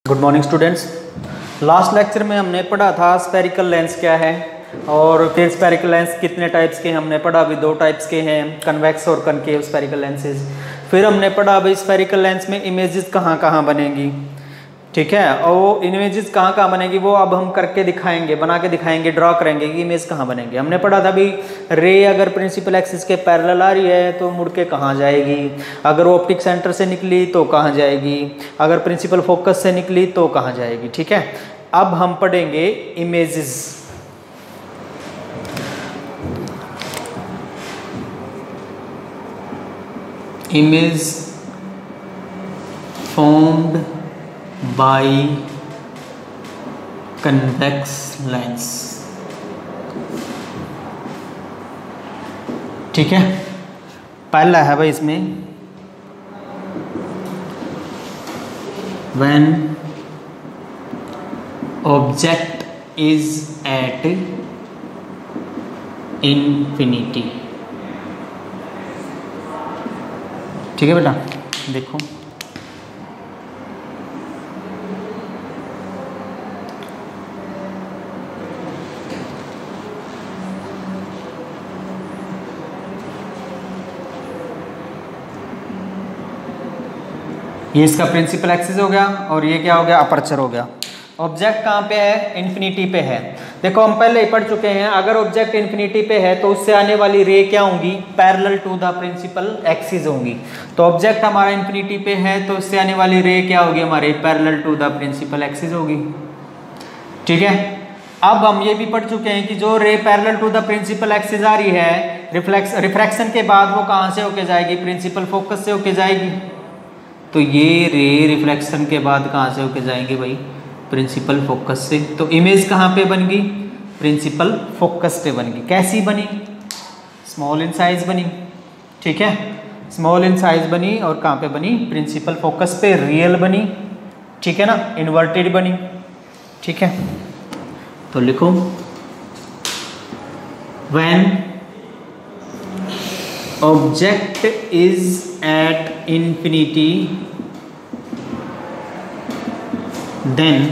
Good morning students. Last lecture में हमने पढ़ा था स्फेरिकल लेंस क्या है और फिर स्फेरिकल लेंस कितने टाइप्स के हमने पढ़ा। अभी दो टाइप्स के हैं, कन्वेक्स और कनकेव स्फेरिकल लेंसेज। फिर हमने पढ़ा अभी स्फेरिकल लेंस में इमेजेस कहाँ कहाँ बनेंगी, ठीक है। और वो इमेजेस कहाँ कहाँ बनेगी वो अब हम करके दिखाएंगे, बना के दिखाएंगे, ड्रॉ करेंगे कि इमेज कहाँ बनेंगे। हमने पढ़ा था अभी रे अगर प्रिंसिपल एक्सिस के पैरेलल आ रही है तो मुड़ के कहाँ जाएगी, अगर वो ऑप्टिक सेंटर से निकली तो कहाँ जाएगी, अगर प्रिंसिपल फोकस से निकली तो कहाँ जाएगी, ठीक है। अब हम पढ़ेंगे images. Image formed by convex lens, ठीक है। पहला है भाई इसमें when object is at infinity, ठीक है बेटा। देखो ये इसका प्रिंसिपल एक्सिस हो गया और ये क्या हो गया, अपर्चर हो गया। ऑब्जेक्ट कहाँ पे है, इन्फिनिटी पे है। देखो हम पहले ही पढ़ चुके हैं, अगर ऑब्जेक्ट इन्फिनिटी पे है तो उससे आने वाली रे क्या होंगी, parallel to the principal axis होंगी। तो ऑब्जेक्ट हमारा इन्फिनिटी पे है तो उससे आने वाली रे क्या होगी, हमारे parallel to the principal axis होगी, ठीक है। अब हम ये भी पढ़ चुके हैं कि जो ray parallel to the principal axis आ रही है, रिफ्रैक्शन के बाद वो कहाँ से होके जाएगी, प्रिंसिपल फोकस से होके जाएगी। तो ये रे रिफ्लेक्शन के बाद कहाँ से होके जाएंगे भाई, प्रिंसिपल फोकस से। तो इमेज कहाँ पे बन गई, प्रिंसिपल फोकस पे बन गई। कैसी बनी, स्मॉल इन साइज बनी, ठीक है। स्मॉल इन साइज बनी और कहाँ पे बनी, प्रिंसिपल फोकस पे। रियल बनी, ठीक है ना, इन्वर्टेड बनी, ठीक है। तो लिखो when object is at infinity then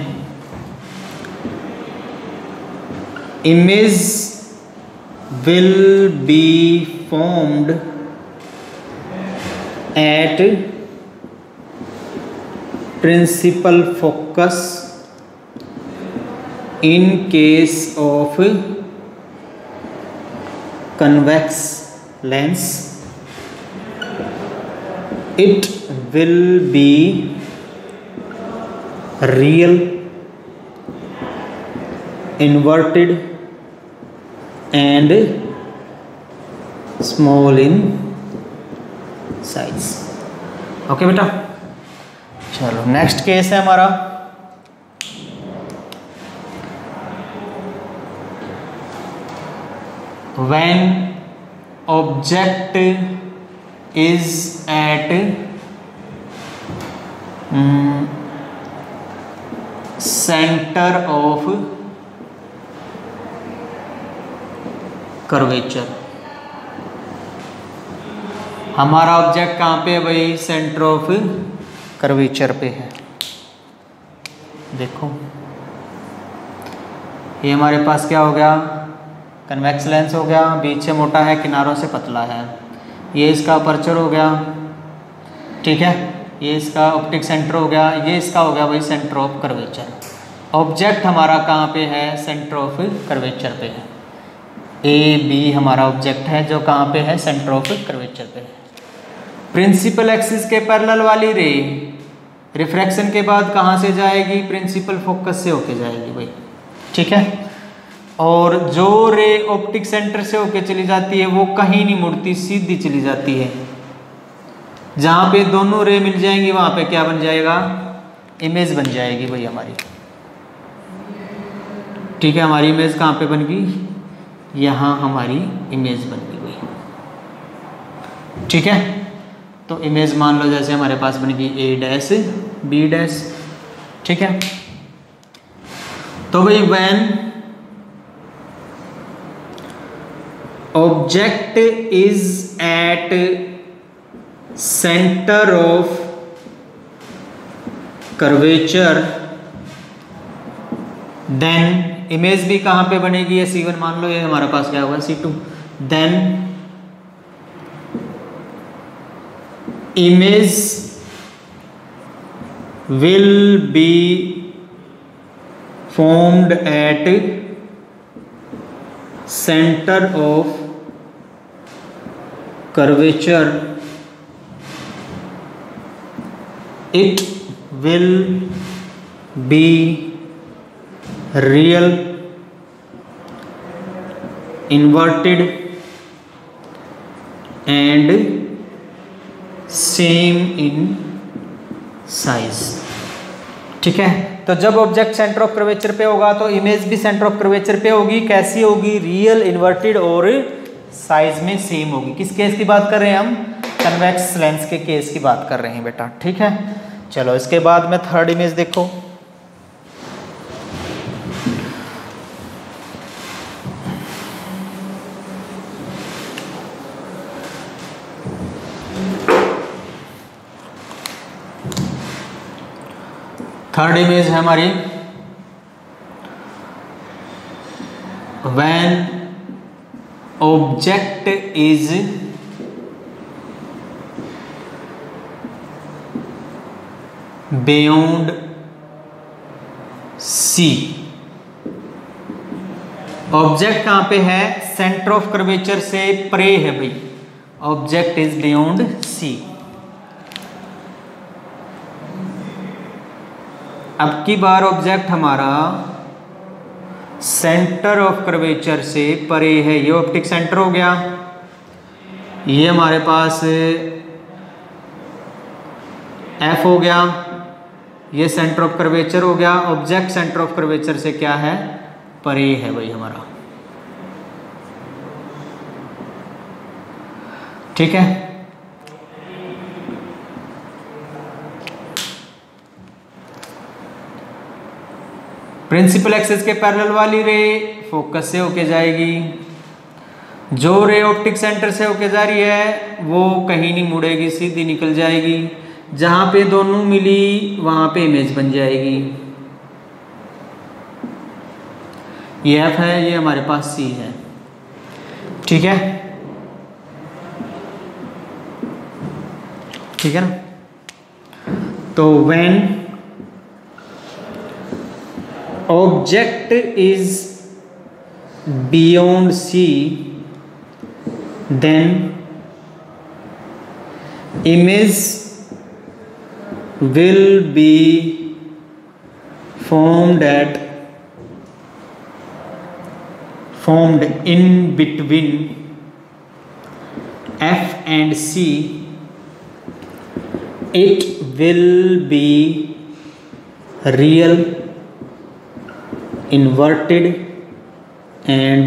image will be formed at principal focus in case of convex lens. It will be real, inverted and small in size। Okay बेटा, चलो नेक्स्ट केस है हमारा when object is at center of curvature। हमारा object कहाँ पे है भाई, centre of curvature पे है। देखो ये हमारे पास क्या हो गया, कन्वेक्स लेंस हो गया, बीच से मोटा है, किनारों से पतला है। ये इसका अपर्चर हो गया, ठीक है। ये इसका ऑप्टिक सेंटर हो गया, ये इसका हो गया भाई सेंटर ऑफ कर्वेचर। ऑब्जेक्ट हमारा कहाँ पे है, सेंटर ऑफ कर्वेचर पे है। ए बी हमारा ऑब्जेक्ट है जो कहाँ पे है, सेंटर ऑफ कर्वेचर पे है। प्रिंसिपल एक्सिस के पैरेलल वाली रे रिफ्रैक्शन के बाद कहाँ से जाएगी, प्रिंसिपल फोकस से होके जाएगी भाई, ठीक है। और जो रे ऑप्टिक सेंटर से होके चली जाती है वो कहीं नहीं मुड़ती, सीधी चली जाती है। जहाँ पे दोनों रे मिल जाएंगी वहाँ पे क्या बन जाएगा, इमेज बन जाएगी भाई हमारी, ठीक है। हमारी इमेज कहाँ पे बन गई, यहाँ हमारी इमेज बन गई भाई, ठीक है। तो इमेज मान लो जैसे हमारे पास बन गई ए डैश बी डैश, ठीक है। तो भाई when object is at center of curvature then image भी कहाँ पे बनेगी, ये C1 मान लो, ये हमारे पास क्या होगा C2। Then image will be formed at center of curvature. It will be real, inverted and same in size। ठीक है, तो जब ऑब्जेक्ट सेंटर ऑफ कर्वेचर पे होगा तो इमेज भी सेंटर ऑफ कर्वेचर पे होगी। कैसी होगी, रियल, इन्वर्टेड और साइज में सेम होगी। किस केस की बात कर रहे हैं हम, कन्वेक्स लेंस के केस की बात कर रहे हैं बेटा। ठीक है, चलो इसके बाद में थर्ड इमेज देखो। थर्ड इमेज है हमारी, when object is beyond C. Object कहां पे है, सेंटर ऑफ कर्वेचर से परे है भाई। Object is beyond C. अब की बार ऑब्जेक्ट हमारा सेंटर ऑफ कर्वेचर से परे है। ये ऑप्टिक सेंटर हो गया, ये हमारे पास F हो गया, ये सेंटर ऑफ कर्वेचर हो गया। ऑब्जेक्ट सेंटर ऑफ कर्वेचर से क्या है, परे है भाई हमारा। ठीक है, प्रिंसिपल एक्सिस के पैरेलल वाली रे फोकस से होके जाएगी। जो रे ऑप्टिक सेंटर से होके जा रही है वो कहीं नहीं मुड़ेगी, सीधी निकल जाएगी। जहां पे दोनों मिली वहां पे इमेज बन जाएगी। ये F है, ये हमारे पास C है। ठीक है, ठीक है ना। तो when object is beyond C, then image will be formed in between F and C. It will be real, inverted and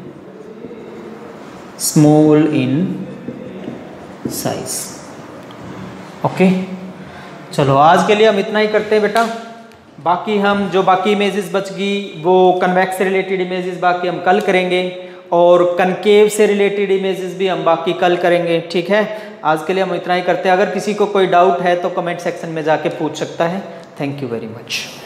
small in size। Okay, चलो आज के लिए हम इतना ही करते हैं बेटा। बाकी हम जो बाकी इमेजेस बच गई वो कन्वेक्स से रिलेटेड इमेजेस बाकी हम कल करेंगे, और कनकेव से रिलेटेड इमेजेस भी हम बाकी कल करेंगे। ठीक है, आज के लिए हम इतना ही करते हैं। अगर किसी को कोई डाउट है तो कमेंट सेक्शन में जाके पूछ सकता है। Thank you very much.